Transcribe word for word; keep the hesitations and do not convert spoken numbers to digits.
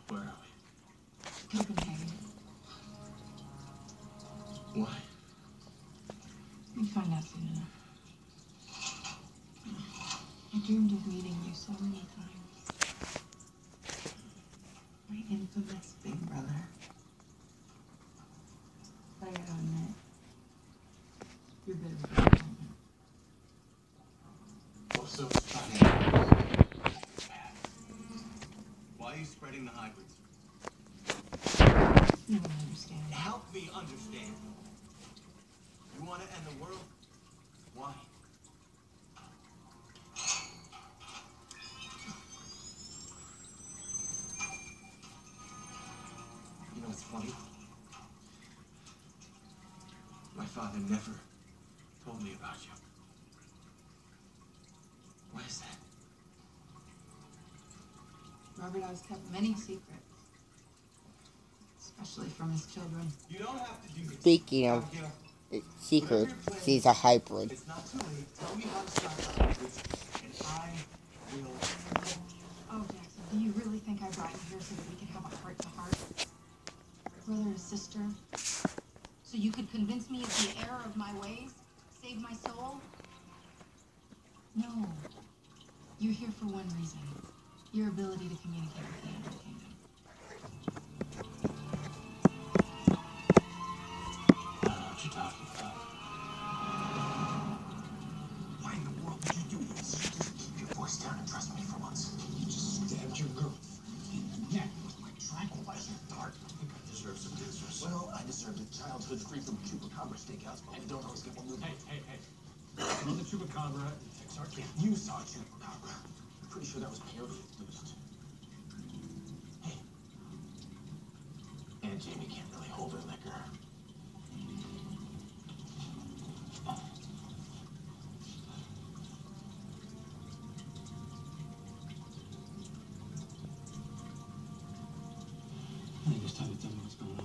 Where are we? Copenhagen. Why? You'd find out soon enough. I dreamed of meeting you so many times. My infamous big brother. But I gotta admit, you're a bit of a disappointment. What's so funny? Why are you spreading the hybrids? You don't understand. Help me understand. You want to end the world? Why? You know what's funny? My father never told me about you. Why is that? Robert has kept many secrets, especially from his children. You don't have to do this. Speaking of secrets, he's a hybrid. It's not too late. Tell me how to stop the hybrids, and I will. Oh, Jackson, do you really think I brought you here so that we could have a heart-to-heart? Brother and sister? So you could convince me of the error of my ways? Save my soul? No. You're here for one reason. Your ability to communicate with the Animal Kingdom. I don't know what you're talking about. Why in the world did you do this? Just keep your voice down and trust me for once. You just stabbed your girl in the neck with my tranquilizer dart. I think I deserve some answers. Well, I deserved a childhood free from Chupacabra steakhouse, but I don't always get one move. Hey, hey, hey. Run the Chupacabra and fix our camp. You saw Chupacabra. I'm pretty sure that was peyote induced. Hey. Aunt Jamie can't really hold her liquor. I think it's time to tell me what's going on.